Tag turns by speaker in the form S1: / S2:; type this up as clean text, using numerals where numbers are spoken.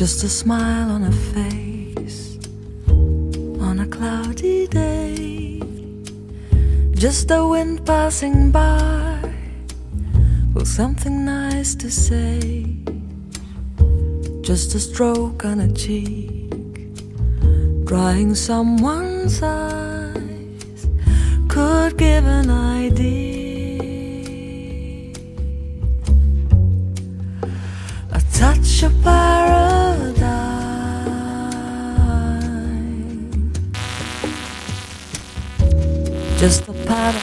S1: Just a smile on a face on a cloudy day. Just the wind passing by with something nice to say. Just a stroke on a cheek, drying someone's eyes, could give an idea. A touch of paradise, just a pat